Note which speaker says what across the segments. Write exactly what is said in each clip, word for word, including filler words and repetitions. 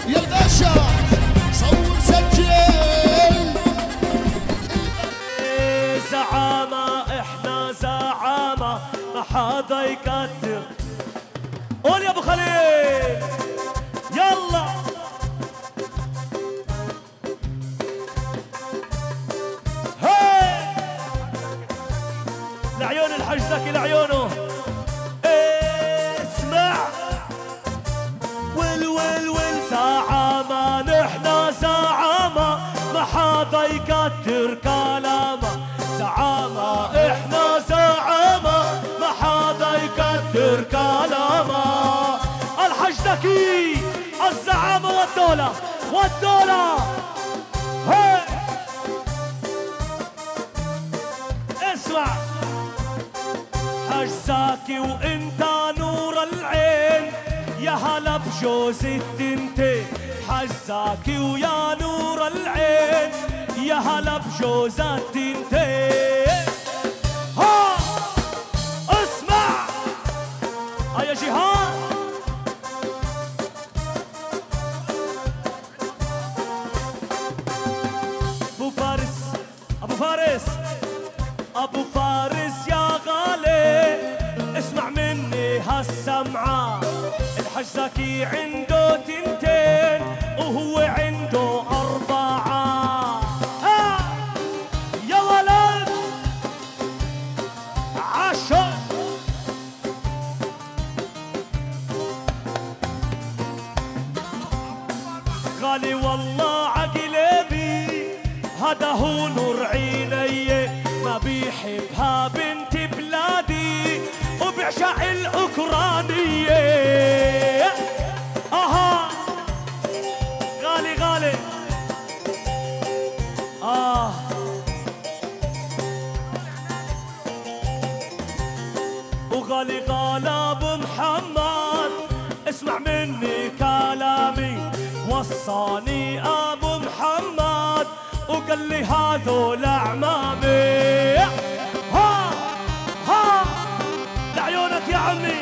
Speaker 1: يا الباشا صور سجل.
Speaker 2: زعامة احنا زعامة ما حدا يكتر. قول يا ابو خليل يلا. هي لعيون الحج زكي لعيونه. اسمع ويل ويل ويل زعامة نحنا زعامة ما حدا يكتر كلامه. زعامة احنا زعامة ما حدا يكتر كلامه. الحج زكي الزعامة والدولة والدولة. هي اسمع حج زكي وانت نور العين يا هلا بجوز التنتين. حج زكي ويا نور العين يا هلا بجوز التنتين. ها اسمع يا جهاد. ابو فارس ابو فارس ابو فارس يا غالي اسمع مني هالسمعة. الحج زكي عنده تنتين وهو عنده أربعة. ها يا ولد عشر. غالي والله عقلبي هذا هو نور عيني ما بيحبها بنت بلادي وبيعشق الأوكرانية. اها غالي غالي اه وغالي غالي ابو محمد اسمع مني كلامي. وصاني ابو محمد وقال لي هذول اعمامي. ها ها لعيونك يا عمي.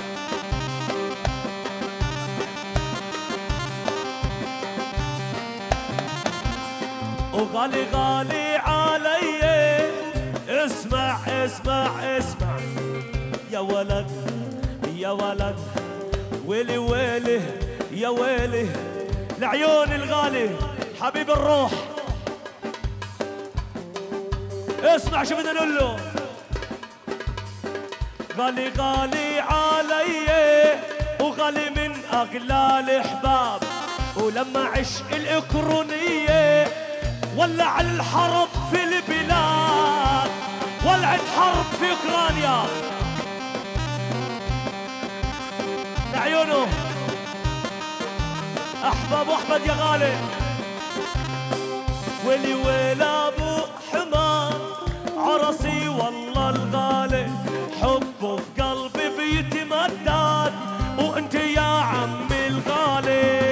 Speaker 2: وغالي غالي علي اسمع اسمع اسمع يا ولد يا ولد ويلي ويلي يا ويلي لعيون الغالي حبيب الروح. اسمع شو بدنا نقول له. غالي غالي علي وغالي من اغلى الاحباب. ولما عشق الالكترونيه ولع الحرب في البلاد. ولعت حرب في اوكرانيا. لعيونه احباب واحمد يا غالي. ويلي ويل ابو حماد عرسي والله الغالي حبه في قلبي بيتمدد وانت يا عمي الغالي.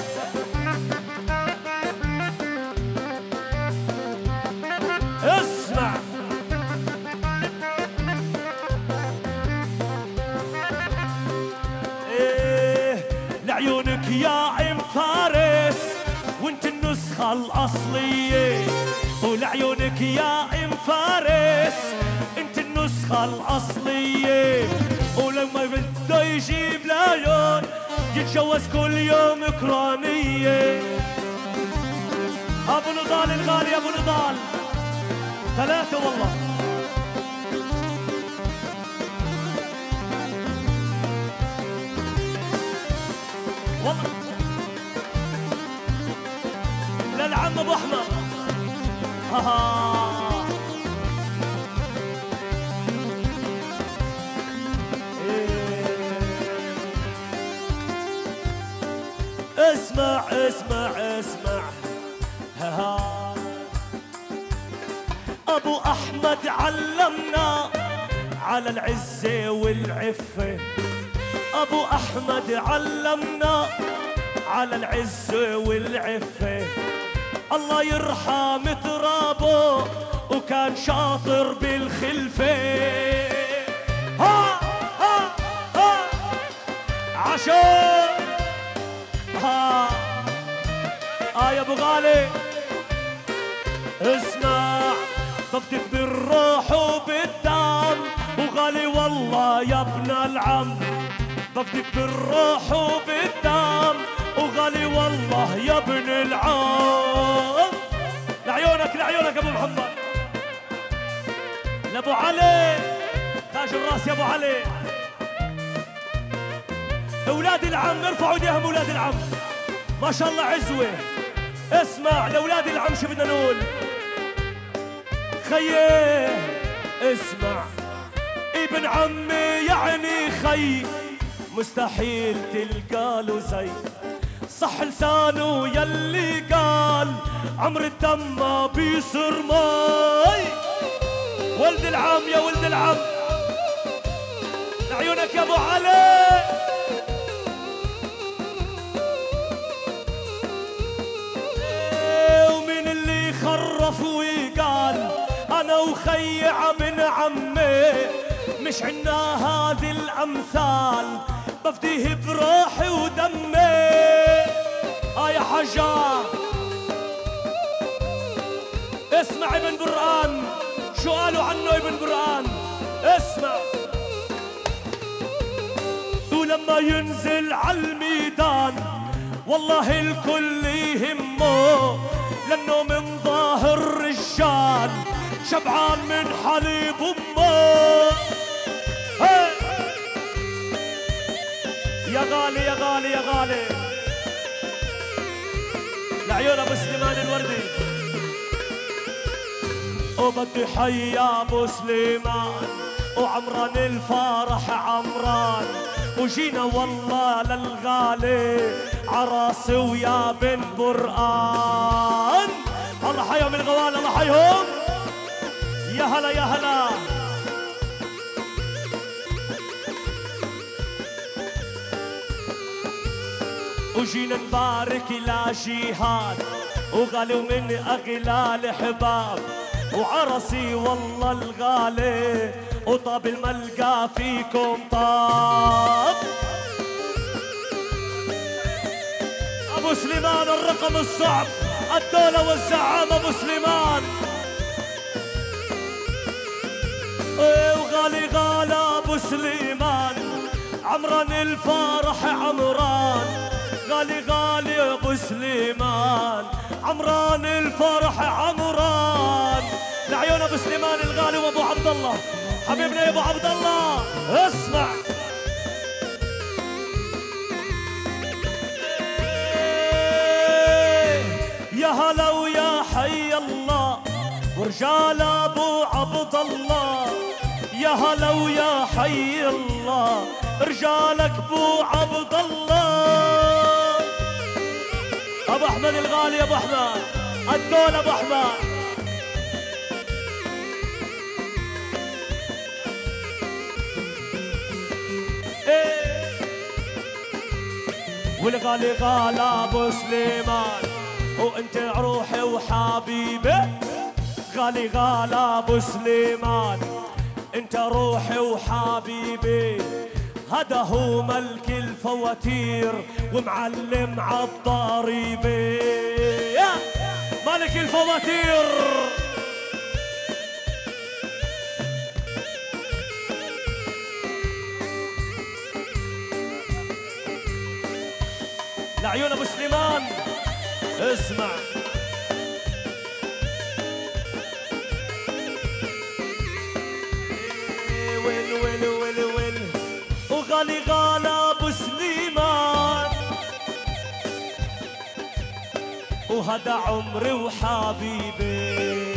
Speaker 2: اسمع ايه لعيونك يا ام فارس وانت النسخة الاصلية. ولعيونك يا ام فارس انت النسخة الاصلية. ولما بده يجيب لعيون يتجوز كل يوم اوكرانية. ابو نضال الغالي ابو نضال ثلاثة والله. والله للعم ابو احمد. ها ها اسمع اسمع اسمع ها ها ابو احمد علمنا على العزة والعفة. ابو احمد علمنا على العزة والعفة. الله يرحم ترابه وكان شاطر بالخلفة. ها ها ها عشان ها اه يا ابو غالي اسمع، ضفتك بالروح وبالدم، وغالي والله يا ابن العم، ضفتك بالروح وبالدم، وغالي والله يا ابن العم. لعيونك لعيونك ابو محمد، لابو علي تاج الراس يا ابو علي. اولاد العم ارفعوا ايديهم، اولاد العم ما شاء الله عزوه. اسمع لاولاد العم شو بدنا نقول، خيه اسمع، ابن عمي يعني خي، مستحيل تلقى له زي، صح لسانه يلي قال عمر الدم ما بيصير ماي. ولد العم يا ولد العم، لعيونك يا ابو علي. ومين اللي خرف وقال انا وخي ابن عمي مش عنا هذه الامثال، بفديه بروحي ودمي. اه يا حجار اسمع ابن برقان شو قالوا عنه ابن برقان، اسمع. ولما ينزل عالميدان والله الكل يهمه، لانه من ظاهر رجال شبعان من حليب امه. يا غالي يا غالي يا غالي، لعيون ابو سليمان الوردي. وبدي حيا ابو سليمان وعمران الفرح عمران، وجينا والله للغالي عراسي ويا بن برقان. الله حيهم الغوال، الله حيهم. يا هلا يا هلا. وجينا نبارك لا جهاد، وغالي ومن اغلى الحباب، وعرسي والله الغالي وطاب الملقى فيكم طاب. ابو سليمان الرقم الصعب، الدولة والزعامة ابو سليمان. وغالي غالى ابو سليمان، عمران الفرح عمران، غالي غالي ابو سليمان، عمران الفرح عمران. لعيون ابو سليمان الغالي وابو عبد الله حبيبنا يا ابو عبد الله. اسمع يا هلا ويا حي الله ورجال ابو عبد الله، يا هلا ويا حي الله رجالك ابو عبد الله. ابو احمد الغالي ابو احمد الدول ابو احمد. ايه والغالي غالى ابو سليمان، وانت روحي وحبيبي. غالي غالى ابو سليمان، انت روحي وحبيبي. هذا هو ملك الفواتير ومعلم عالضريبه، ملك الفواتير. لعيون ابو سليمان اسمع. ويل ويل ويل ويل وغالي غالى ابو سليمان، وهذا عمري وحبيبي.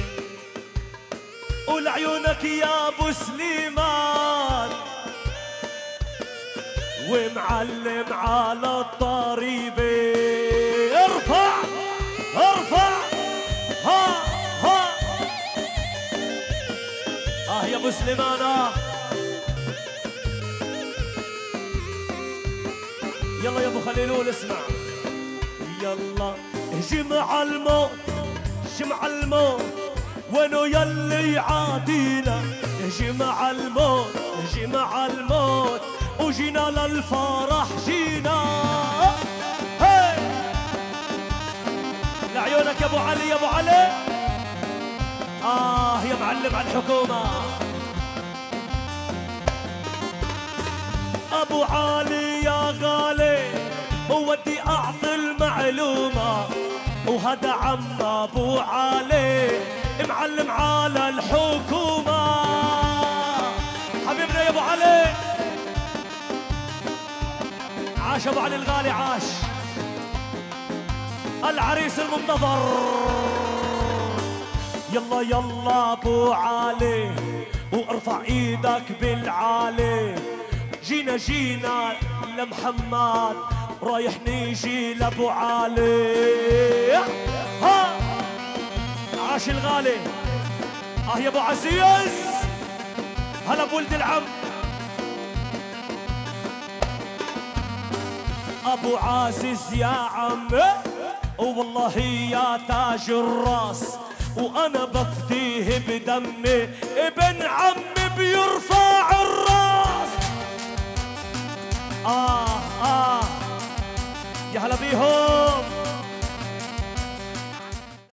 Speaker 2: ولعيونك يا ابو سليمان، ومعلم على الضريبه. ارفع ارفع ها ها. اه يا ابو سليمان اه. يلا يا ابو خليلول اسمع. يلا جمع الموت جمع الموت وينو يلي عادينا. جمع الموت جمع الموت وجينا للفرح جينا. هي لك يا ابو علي يا ابو علي. اه يا معلم على الحكومه. ابو علي يا غالي ودي اعطي المعلومه، وهذا عم ابو علي معلم على الحكومه. حبيبنا يا ابو علي. عاش ابو علي الغالي عاش. العريس المنتظر. يلا يلا ابو علي وارفع ايدك بالعالي. جينا جينا لمحمد رايح نيجي لابو علي. ها عاش الغالي. اه يا ابو عزيز. هلا بولد العم. ابو عزيز يا عم والله يا تاج الراس، وانا بفديه بدمي ابن عمي بيرفع الراس. اه اه يا هلا بيهم.